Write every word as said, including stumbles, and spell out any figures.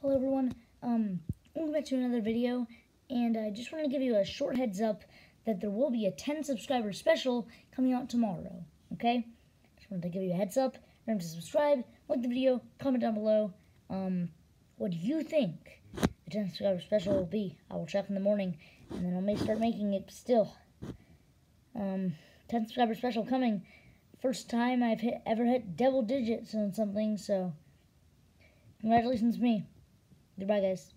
Hello everyone, um, welcome back to another video, and I just wanted to give you a short heads up that there will be a ten subscriber special coming out tomorrow, okay? Just wanted to give you a heads up. Remember to subscribe, like the video, comment down below, um, what do you think the ten subscriber special will be? I will check in the morning, and then I may start making it still. Um, ten subscriber special coming. First time I've hit, ever hit double digits on something, so congratulations to me. Goodbye, guys.